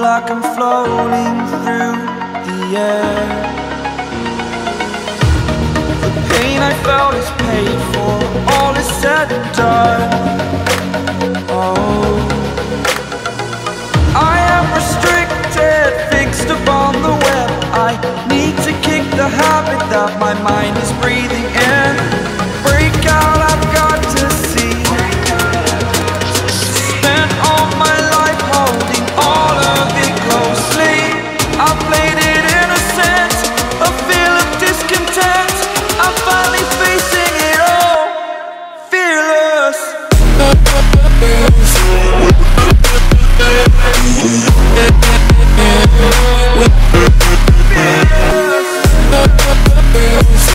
like I'm floating through the air. The pain I felt is paid for, all is said and done. Oh, I am restricted, fixed upon the web. I need to kick the habit that my mind is breathing in. Break out, I've got to see. Spent all my life holding all of it closely. I played it innocent, a feel of discontent. I'm finally facing it all, fearless. Fearless.